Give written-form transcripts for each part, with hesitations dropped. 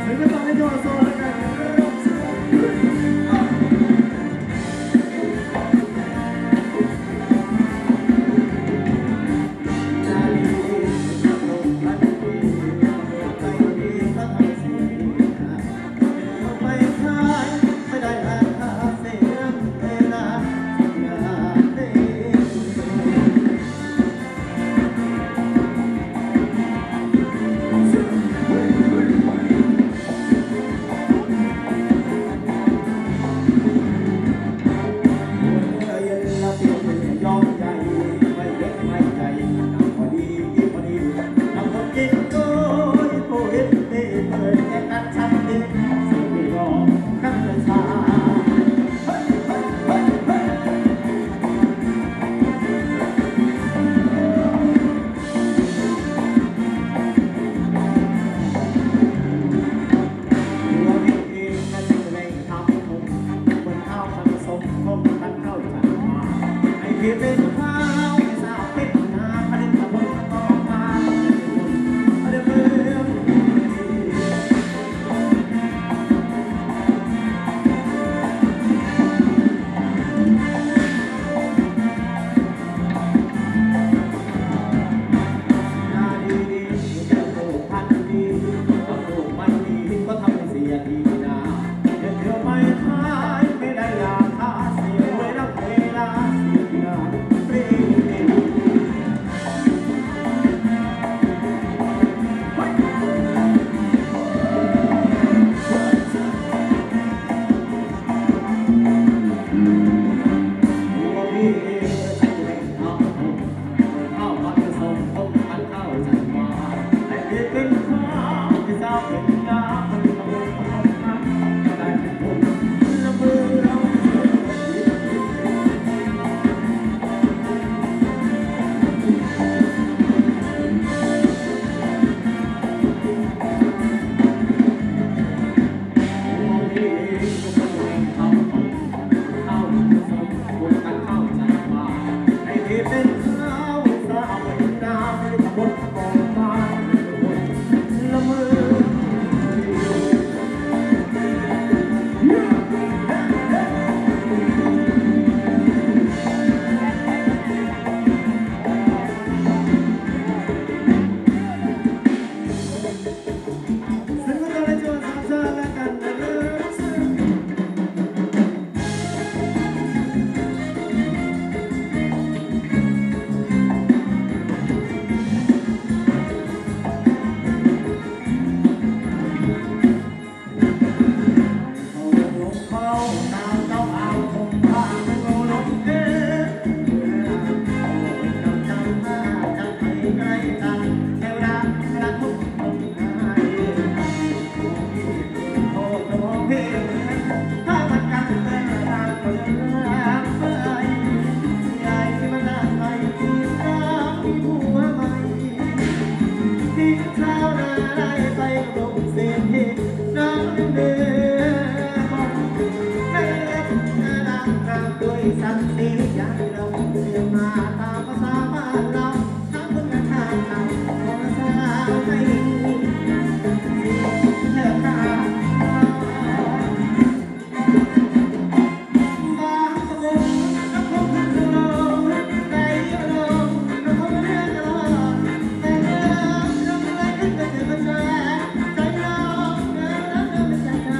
เ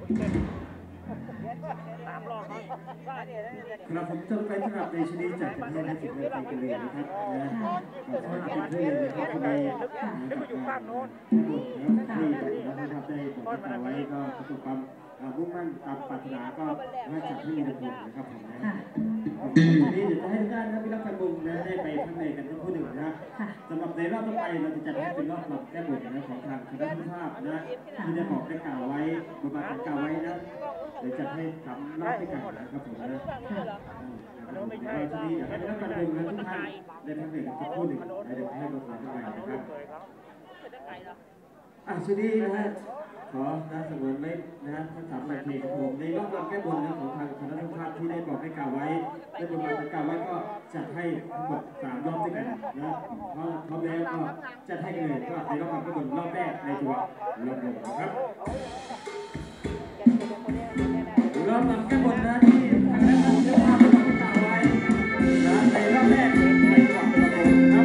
ครับผมจะไปสำหรับในชนิดจากประเทศและสิ่งต่างๆกันเลยนะครับนะขอขอบคุณเลยนะครับในอยู่ภาพโน้นที่นะครับได้บอกเอาไว้ก็ประสบความมุ่งมั่นตามปรารถนาก็ให้จัดให้มีผลนะครับผมนะทีนี้เดี๋ยวจะให้ทุกท่านนะพี่รักกันบุญนะได้ไปข้างในกันทั้งคู่หนึ่งนะสำหรับในรอบต่อไปเราจะจัดให้เป็นรอบแก้บนนะของทางคณะผู้ภาพนะที่ได้บอกได้กล่าวไว้บทบาทกล่าวไว้นะเดี๋ยวจะให้ทำรอบด้วยกันนะครับผมนะไม่ใช่ที่อยากให้รักกันบุญนะทุกท่านได้ทั้งในกันทั้งคู่หนึ่งได้ให้บทบาทด้วยกันนะครับชุดนี้นะฮะขอสงวนไว้นะฮะทั้ง3 นาทีครับผมในรอบแก้บนนะของทางคณะผู้ภาพที่ได้บอกได้กล่าวไว้ได้บทบาทกล่าวไว้ก็จัดให้ทั้งหมด3 รอบด้วยกันนะพร้อมแล้วก็จัดให้กันเลยก็ในรอบแก้บนรอบแรกในจังหวัดลำพูนนะครับรอบแก้บนนะที่ทางคณะผู้ภาพได้บอกได้กล่าวไว้นะในรอบแรกในจังหวัดลำพูนครับ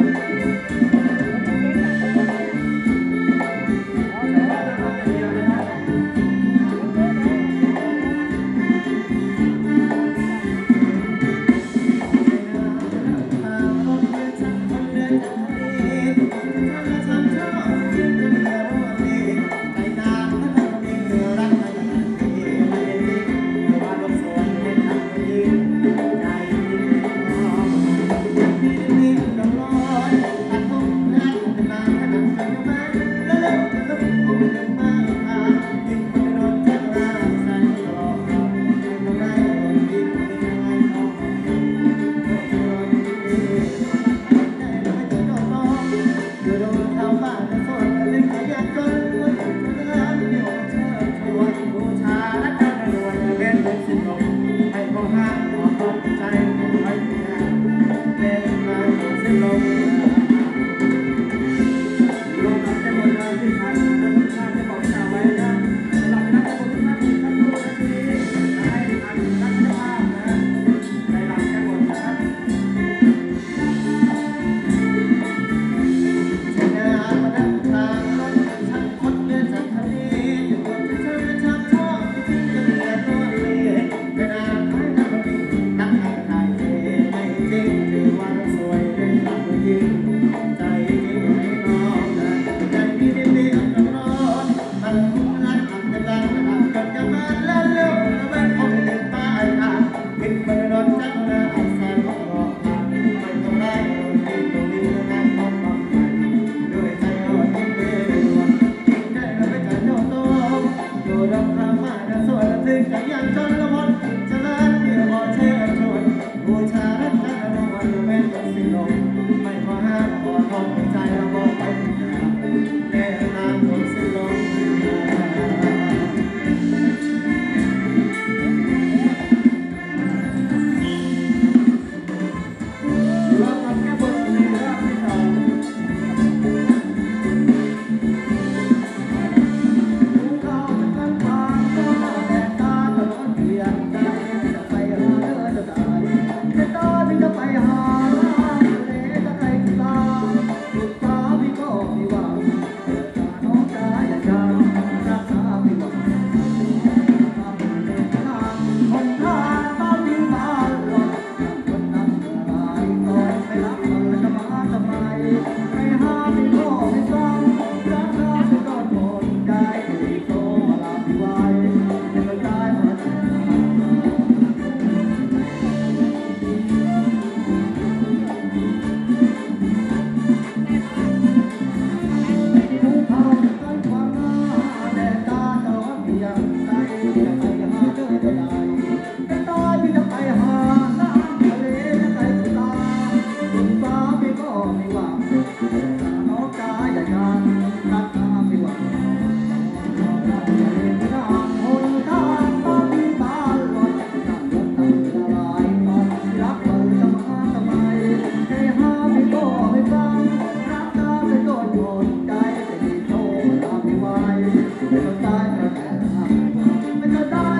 ไม่ก็ได้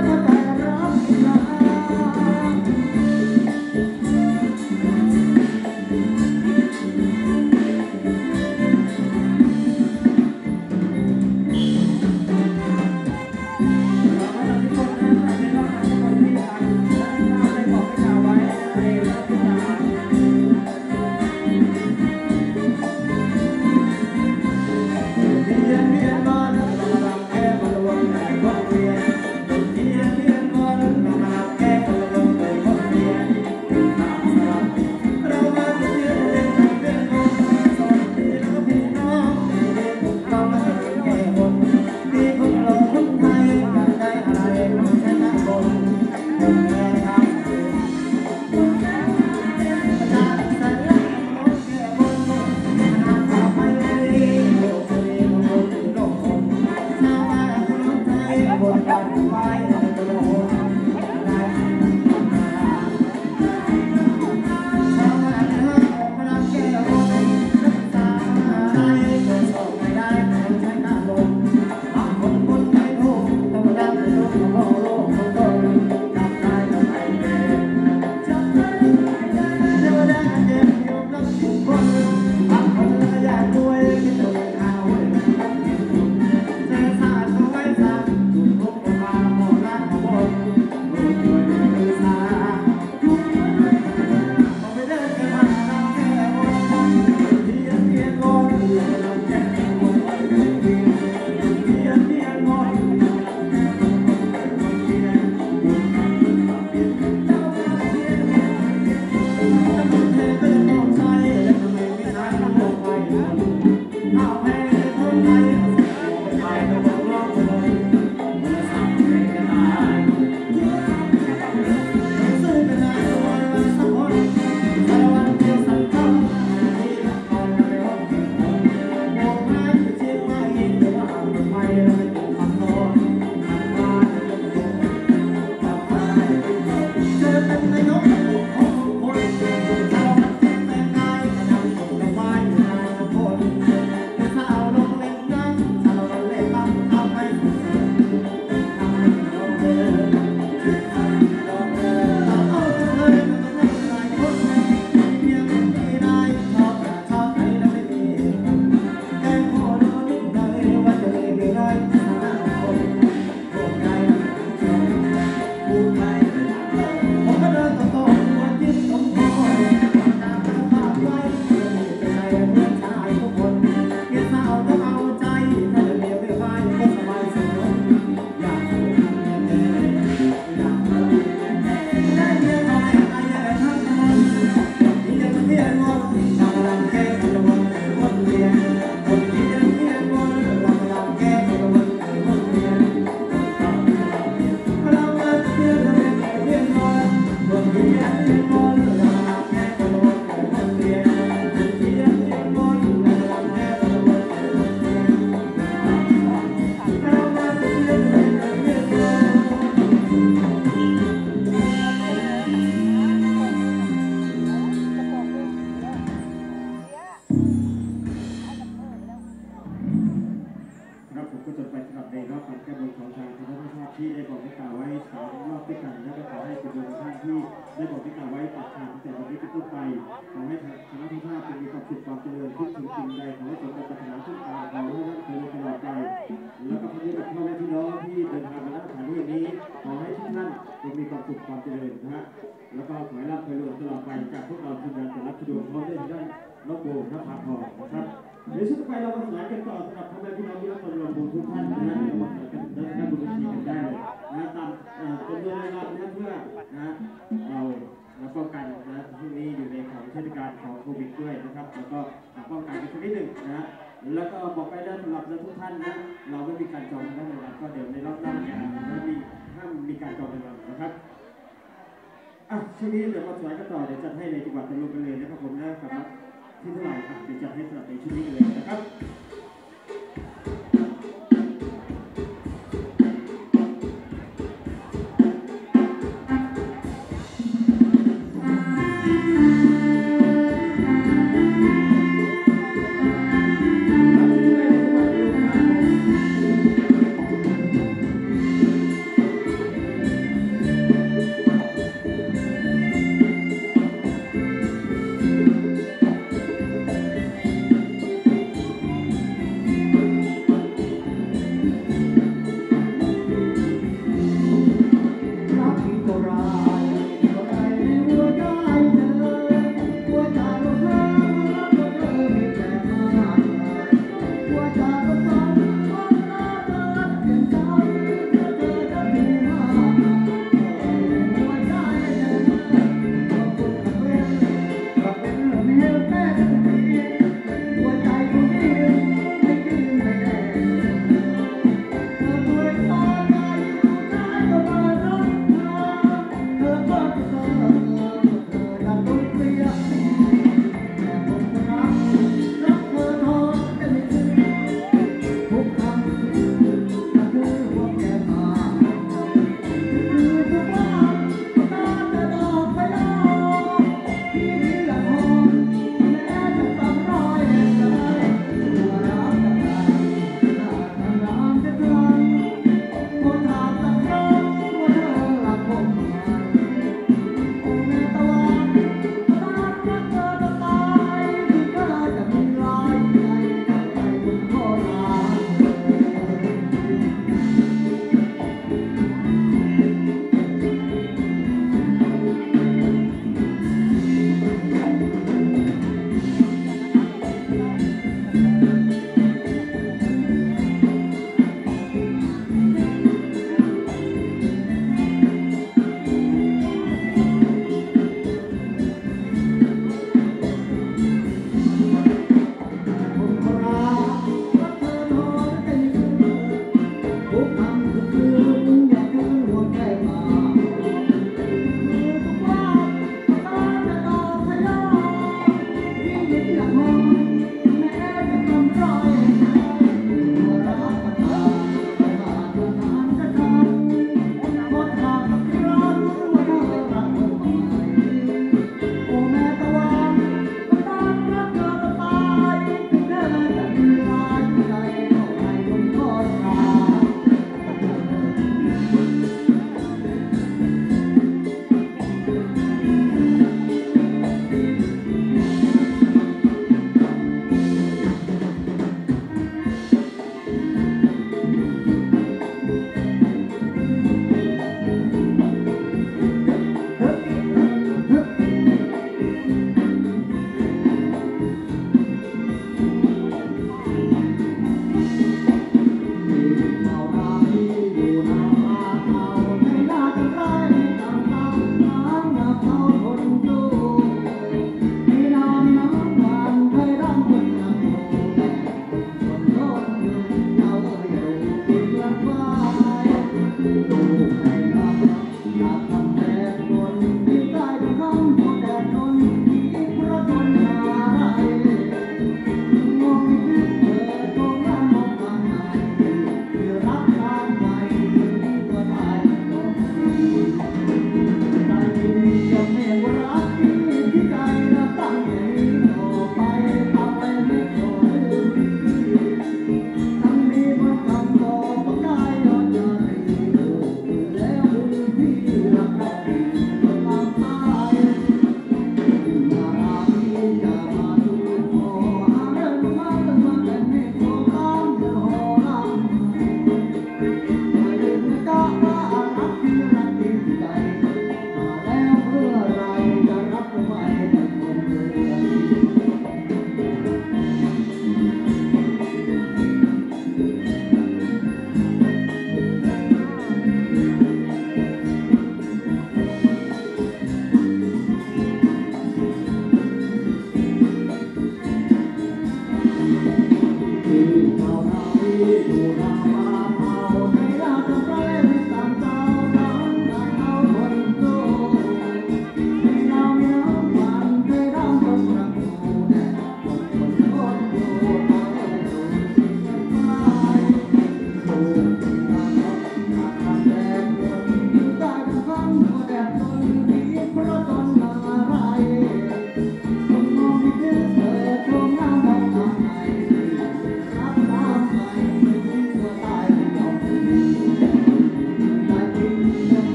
ที่ได้บอกที่กล่าวไว้3 รอบด้วยกันและก็ขอให้คุณผู้ชมท่านที่ได้บอกที่กล่าวไว้ตัดขาดตั้งแต่วันนี้เป็นต้นไปขอให้คณะทุกท่านมีความสุขความเจริญทุกสิ่งสิ่งใดขอให้สมปรารถนาทุกการขอให้ร่ำรวยตลอดไปแล้วก็พระเจ้าพ่อแม่พี่น้องที่เดินทางมาณสถานที่นี้ขอให้ทุกท่านมีความสุขความเจริญนะฮะแล้วก็ขอให้ร่ำรวยตลอดไปจากพวกเราทีมงานแต่ละทุดงพร้อมด้วยท่านนกโบนภาพรนะครับเดี๋ยวช่วงต่อไปเรามาสนานกันต่อสำหรับพ่อแม่พี่น้องที่รับชมเราทุกท่านนะฮะเรามาสนานกันด้านบนเวทีกันได้เลยนะตามจำนวนเวลาเพื่อนะเราป้องกันนะที่นี้อยู่ในของเทศกาลของโควิดด้วยนะครับแล้วก็ป้องกันกันสักนิดหนึ่งนะแล้วก็บอกไปได้สำหรับทุกท่านนะเราไม่มีการจองในวันก็เดี๋ยวในรอบหน้าเนี่ยห้ามมีการจองในวันนะครับช่วงนี้เดี๋ยวมาสนานกันต่อเดี๋ยวจัดให้ในจังหวัดตะลุงกันเลยนะครับผมนะครับที่เท่าไหร่เดี๋ยวจัดให้สำหรับในชุดนี้เลยนะครับ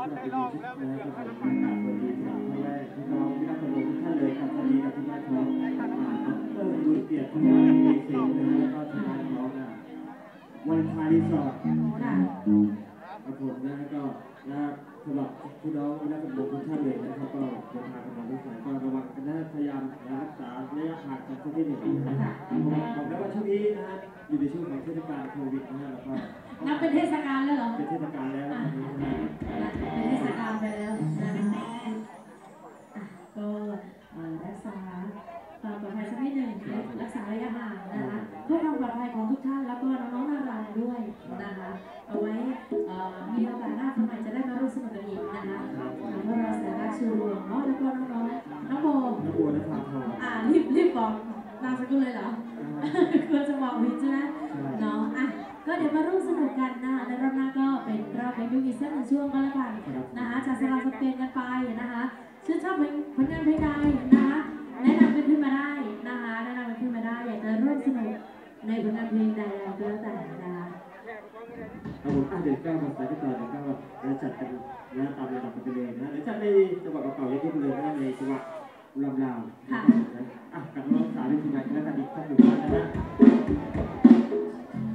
สำหรับวันนี้นะครับผมการวันนี้สำหรับพ่อแม่พี่น้องที่รักทุกท่านเลยครับวันนี้กับที่บ้านของลุยเกียรติคุณวันดีสิงห์นะแล้วก็ที่บ้านของวันคารีสอร์ทครับผมนะก็สำหรับพี่น้องที่รักทุกท่านเลยนะครับก็เดินทางกันมาด้วยกันก็ระวังกันนะพยายามรักษาระยะห่างกันสักนิดหนึ่งนะครับบอกแล้วว่าช่วงนี้นะฮะอยู่ในช่วงของเทศกาลโควิดนะฮะแล้วก็นับเป็นเทศกาลแล้วเหรอเป็นเทศกาลแล้วเป็นเทศกาลไปแล้วนะคะก็รักษาความปลอดภัยสักนิดหนึ่งรักษาระยะห่างนะคะเพื่อความปลอดภัยของทุกท่านแล้วก็น้องๆนาราด้วยนะคะเอาไว้มีโอกาสหน้าคนใหม่จะได้มาร่วมสนุกกันอีกนะคะเพราะเราสาระชูรวมเนาะแล้วก็น้องโบนะครับรีบบอกนามสกุลเลยเหรอควรจะบอกวินใช่ไหมเนาะก็เดี๋ยวมาร่วมสนุกกันนะคะในรอบหน้าก็เป็นรอบเป็นยูนิเซนในช่วงก็แล้วกันนะคะจากสลับสเปนกันไปนะคะชื่นชอบผลงานเพลงใดนะคะแนะนำกันขึ้นมาได้นะคะแนะนำกันขึ้นมาได้อยากจะร่วมสนุกในผลงานเพลงใดก็แล้วแต่นะคะเอาผมเดี๋ยวก้าวมาใส่ที่ต่อเดี๋ยวก้าวจะจัดกันนะตามระดับกันไปเลยนะเดี๋ยวจัดในจังหวัดเก่าๆยังที่เลยนะในจังหวัดลำลาวกับน้องสาวที่ทำงานแล้วกันอีกสักหนึ่งวันนะ